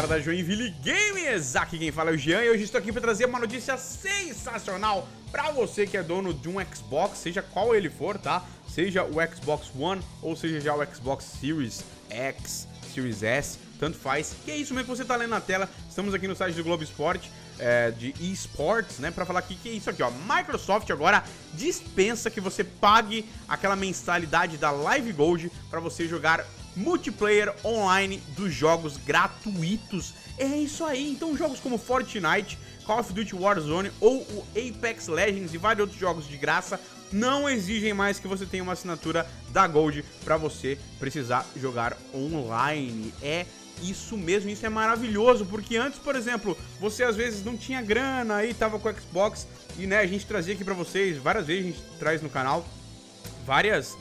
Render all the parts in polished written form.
da Joinville Games, aqui quem fala é o Jean e hoje estou aqui para trazer uma notícia sensacional para você que é dono de um Xbox, seja qual ele for, tá? Seja o Xbox One ou seja já o Xbox Series X, Series S, tanto faz. Que é isso mesmo que você tá lendo na tela. Estamos aqui no site do Globo Esporte, de eSports, né, pra falar que é isso aqui, ó. Microsoft agora dispensa que você pague aquela mensalidade da Live Gold pra você jogar multiplayer online dos jogos gratuitos. É isso aí, então jogos como Fortnite, Call of Duty Warzone ou o Apex Legends e vários outros jogos de graça não exigem mais que você tenha uma assinatura da Gold pra você precisar jogar online. É isso mesmo, isso é maravilhoso, porque antes, por exemplo, você às vezes não tinha grana, aí tava com o Xbox e, né, a gente trazia aqui pra vocês, várias vezes a gente traz no canal várias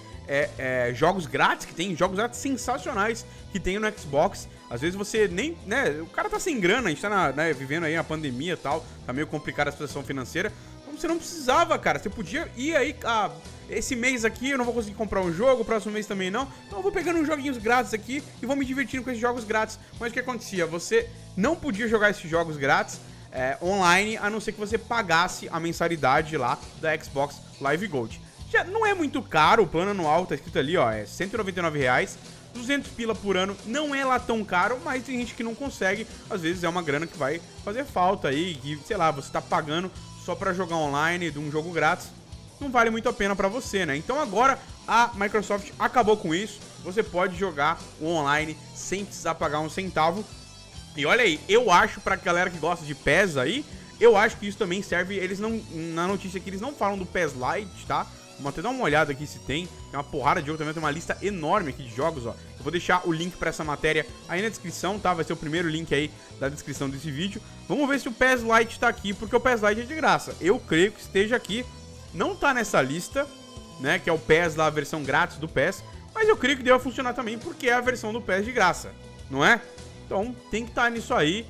jogos grátis que tem, jogos grátis sensacionais que tem no Xbox. Às vezes você nem, né, o cara tá sem grana, a gente tá vivendo aí a pandemia e tal, tá meio complicada a situação financeira, então você não precisava, cara, você podia ir aí, esse mês aqui eu não vou conseguir comprar um jogo, o próximo mês também não, então eu vou pegando uns joguinhos grátis aqui e vou me divertindo com esses jogos grátis. Mas o que acontecia? Você não podia jogar esses jogos grátis online, a não ser que você pagasse a mensalidade lá da Xbox Live Gold. Já não é muito caro, o plano anual tá escrito ali, ó, é R$199, 200 pila por ano, não é lá tão caro, mas tem gente que não consegue, às vezes é uma grana que vai fazer falta aí, que, sei lá, você tá pagando só pra jogar online de um jogo grátis, não vale muito a pena pra você, né? Então agora a Microsoft acabou com isso, você pode jogar o online sem precisar pagar um centavo. E olha aí, eu acho pra galera que gosta de PES aí, eu acho que isso também serve, eles não, na notícia aqui eles não falam do PES Lite, tá? Vamos até dar uma olhada aqui se tem uma porrada de jogo também, tem uma lista enorme aqui de jogos, ó. Eu vou deixar o link pra essa matéria aí na descrição, tá? Vai ser o primeiro link aí da descrição desse vídeo. Vamos ver se o PES Lite tá aqui, porque o PES Lite é de graça. Eu creio que esteja aqui, não tá nessa lista, né, que é o PES lá, a versão grátis do PES, mas eu creio que deva funcionar também, porque é a versão do PES de graça, não é? Então tem que estar nisso aí.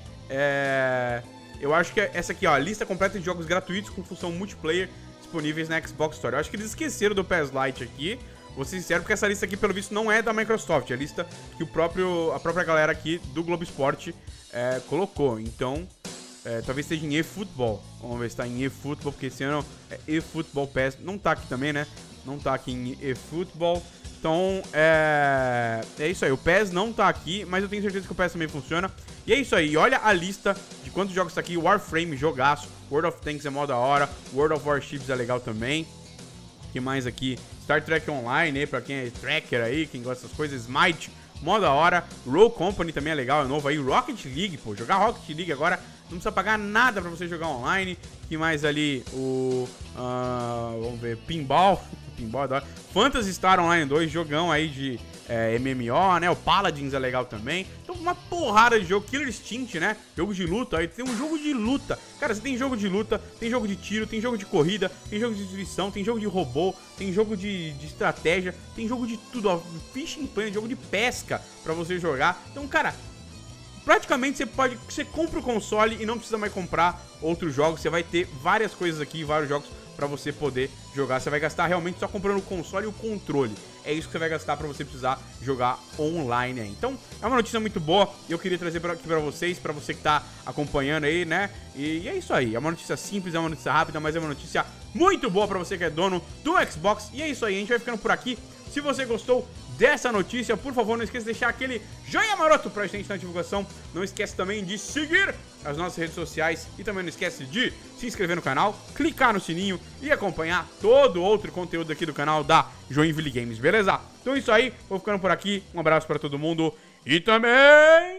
Eu acho que essa aqui, ó, a lista completa de jogos gratuitos com função multiplayer disponíveis na Xbox Store. Eu acho que eles esqueceram do PES Lite aqui, vou ser sincero, porque essa lista aqui, pelo visto, não é da Microsoft, é a lista que a própria galera aqui do Globo Esporte colocou. Então, talvez esteja em eFootball. Vamos ver se tá em eFootball, porque esse ano é eFootball PES. Não tá aqui também, né? Não tá aqui em eFootball. Então, é isso aí. O PES não tá aqui, mas eu tenho certeza que o PES também funciona. E é isso aí. Olha a lista de quantos jogos tá aqui. Warframe, jogaço. World of Tanks é mó da hora. World of Warships é legal também. O que mais aqui? Star Trek Online, aí, pra quem é tracker aí, quem gosta dessas coisas. Smite, mó da hora. Roll Company também é legal, é novo aí. Rocket League, pô. Jogar Rocket League agora não precisa pagar nada pra você jogar online. O que mais ali? Vamos ver. Pinball. Pinball é da hora. Phantasy Star Online 2, jogão aí de MMO, né? O Paladins é legal também. Então, uma porrada de jogo. Killer Instinct, né? Jogo de luta. Aí tem um jogo de luta. Cara, você tem jogo de luta, tem jogo de tiro, tem jogo de corrida, tem jogo de destruição, tem jogo de robô, tem jogo de estratégia, tem jogo de tudo, ó. Fishing Planet, jogo de pesca pra você jogar. Então, cara, praticamente você compra o console e não precisa mais comprar outros jogos. Você vai ter várias coisas aqui, vários jogos pra você poder jogar. Você vai gastar realmente só comprando o console e o controle. É isso que você vai gastar pra você precisar jogar online aí. Então, é uma notícia muito boa. Eu queria trazer aqui pra vocês, pra você que tá acompanhando aí, né? E é isso aí. É uma notícia simples, é uma notícia rápida, mas é uma notícia muito boa pra você que é dono do Xbox. E é isso aí. A gente vai ficando por aqui. Se você gostou dessa notícia, por favor, não esqueça de deixar aquele joinha maroto pra gente na divulgação. Não esquece também de seguir as nossas redes sociais e também não esquece de se inscrever no canal, clicar no sininho e acompanhar todo outro conteúdo aqui do canal da Joinville Games, beleza? Então é isso aí, vou ficando por aqui, um abraço pra todo mundo e também